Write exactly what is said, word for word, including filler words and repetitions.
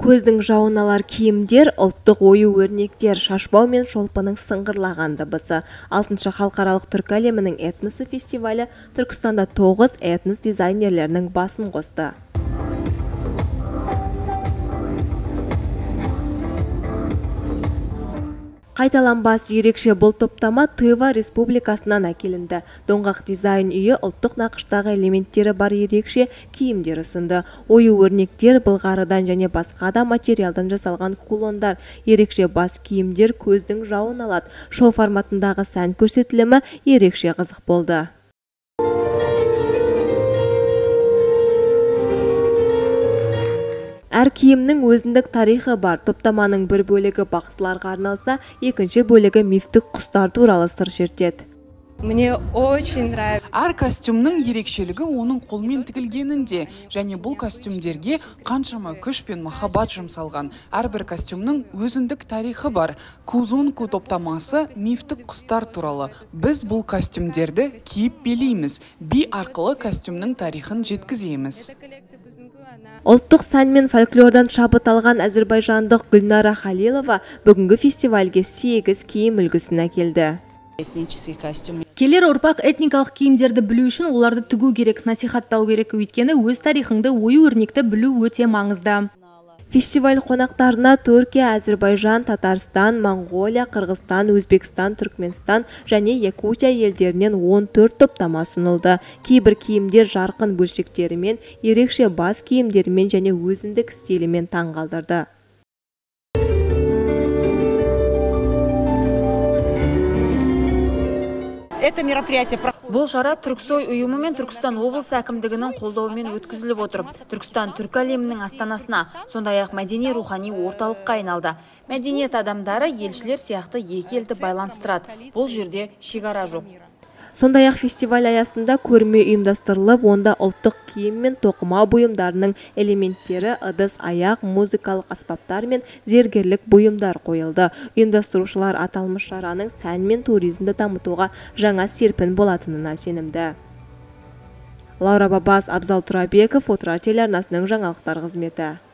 Көздің жауын алар киімдер, ұлттық ою-өрнектер, шашбау мен шолпының сыңғырлаған дыбысы. алтыншы халықаралық түркі әлемінің этносы фестивалі Түркістанда тоғыз этнос дизайнерлерінің басын қосты. Қайталанбас ерекше бұл топтама Тыва республикасынан әкелінді. Доңғақ дизайн үйі ұлттық нақыштағы элементтері бар ерекше киімдер ұсынды. Ою-өрнектер былғарыдан және басқа да материалдан жасалған кулондар. Ерекше бас киімдер көздің жауын алады. Шоу форматындағы сән көрсетілімі ерекше қызық болды. Әр киімнің өзіндік тарихы бар. Топтаманың бір бөлігі бақсыларға арналса, екінші бөлігі мифтік құстар туралы сыр шертеді. Мне очень нравится. Әр костюмның ерекшелігі оның қолмен тігілгенінде, және бұл костюмдерге қаншама күш пен махаббат жұмсалған. Әрбір костюмның өзіндік тарихы бар. Кузунку топтамасы мифтік құстар туралы. Біз бұл костюмдерді киіп билейміз. Би арқылы костюмның тарихын жеткіземіз. Ұлттық сән мен фольклордан шабыт алған әзірбайжандық Гүлнара Халилова бүгінгі фестивальге сегіз киім үлгісін әкелді. Келер ұрпақ этникалық киімдерді білу үшін оларды тігу керек, насихаттау керек, өйткені өз тарихыңды, ою-өрнекті білу өте маңызды. Фестиваль қонақтарына Түркия, Әзірбайжан, Татарстан, Монғолия, Қырғызстан, Өзбекстан, Түркменстан және Якутия елдерінен он төрт топтама ұсынылды. Кейбір киімдер жарқын бөлшектерімен, ерекше бас киімдерімен және өзіндік стилімен таңғалдырды. Бұл шара Түрксой ұйымы мен Түркістан облысы әкімдігінің қолдауымен өткізіліп отыр. Түркістан түркі әлемінің астанасына, сондай-ақ мәдени рухани орталыққа айналды. Мәдениет адамдары елшілер сияқты екі елді байланыстырады. Бұл жерде шекара жоқ. Сондай-ақ фестиваль аясында көрме ұйымдастырылып, онда ұлттық киім мен тоқыма бұйымдарының элементтері, ыдыс, аяқ, музыкалық аспаптар мен зергерлік бұйымдар қойылды. Ұйымдастырушылар аталмыш шараның сән мен туризмді дамытуға жаңа серпін болатынына сенімді. Лаура Бабас, Абзал Турабеков, Отырар телеарнасының жаңалықтар қызметі.